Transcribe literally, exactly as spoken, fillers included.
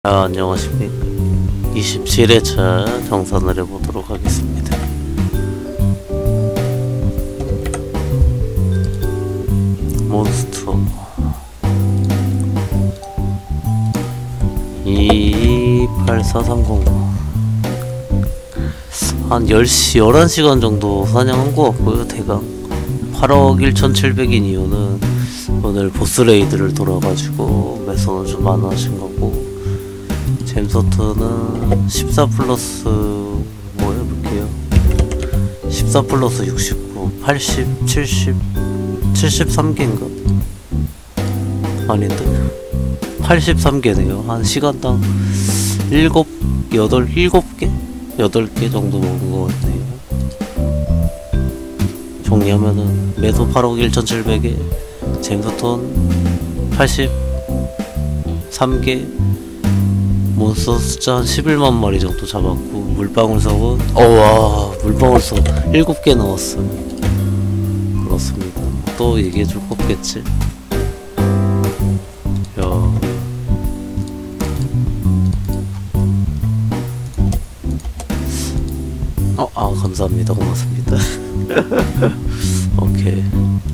아, 안녕하십니까. 이십칠 회차 정산을 해보도록 하겠습니다. 몬스터 이팔사삼공 한 열 시, 열한 시간 정도 사냥한 것 같고요. 대강 팔억 일천칠백인 이유는 오늘 보스 레이드를 돌아가지고 매선을 좀 많아진 거고, 잼서트는 십사 플러스 뭐 해볼게요. 십사 플러스 육십구, 팔십, 칠십, 칠십삼 개인가? 아닌데 팔십삼 개네요. 한 시간당 일곱, 여덟, 일곱 개? 여덟 개 정도 먹은 것 같네요. 정리하면은 매도 팔억 일천칠백에 잼서톤 팔십삼 개, 몬스터 숫자 한 십일만 마리 정도 잡았고, 물방울석은 어와 물방울석 일곱 개 나왔어요. 그렇습니다. 또 얘기해줄 거 없겠지? 야, 어, 아 감사합니다. 고맙습니다. 오케이.